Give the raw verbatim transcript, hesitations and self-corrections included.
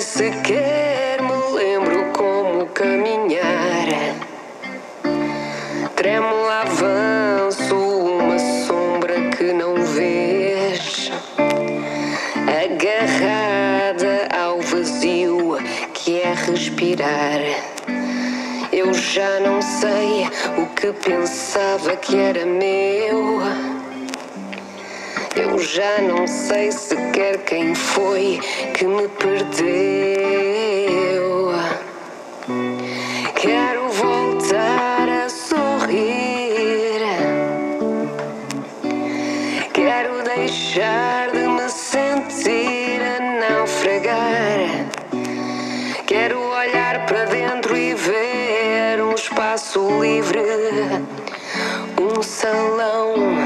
sequer me lembro como caminhar. Tremo, avanço, uma sombra que não vês, agarrada ao vazio que é respirar. Eu já não sei o que pensava que era meu. Eu já não sei sequer quem foi que me perdeu. Quero voltar a sorrir. Quero deixar de me sentir a naufragar. Quero olhar para dentro e ver um espaço livre, um salão